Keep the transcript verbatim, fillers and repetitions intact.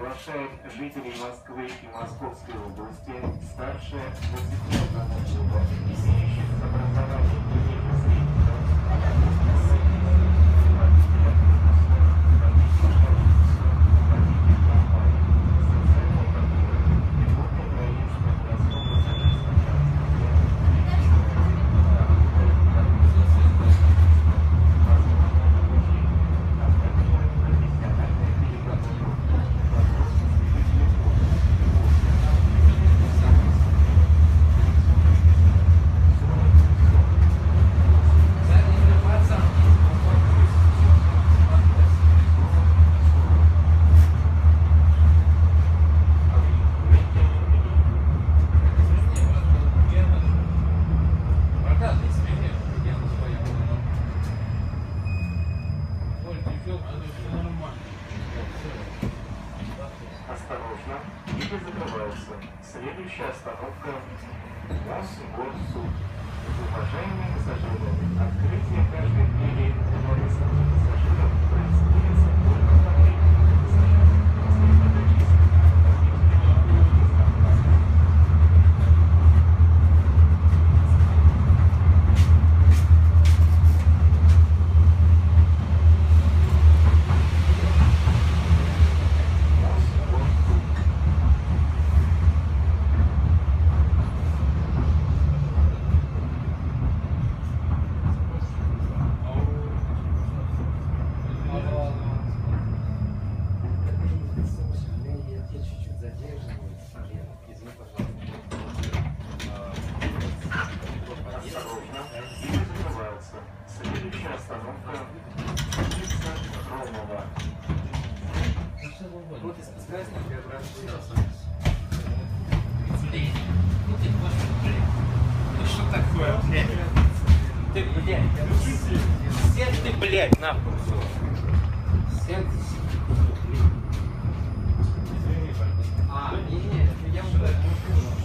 приглашает жителей Москвы и Московской области старше двадцати одного года, имеющих образование ниже среднего, осторожно, двери закрываются. Следующая остановка Мосгорсуд. Уважаемые пассажиры, открытие каждой двери для высадки пассажиров происходит только по времени пассажиров. После подачи следующая остановка улица Громова. Вот и спускайся на Преображение. Блин, ну ты просто, блин. Ну что такое, блядь? Ты, блядь, сядь ты, блядь, нахуй. Сядь. А, не, не, я уже...